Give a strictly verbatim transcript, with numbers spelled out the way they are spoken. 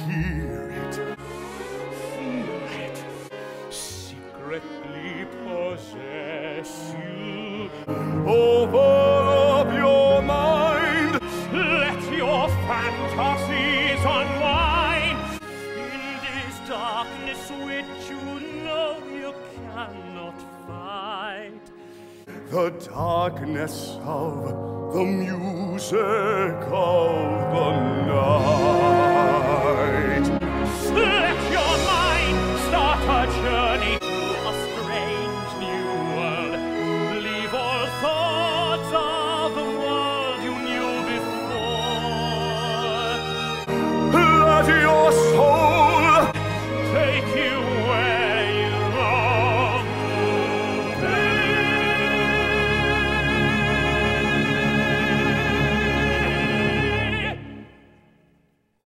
hear it, feel it, secretly possess you. Open up your mind, let your fantasies unwind. In this darkness which you know you cannot fight, the darkness of the music of the night.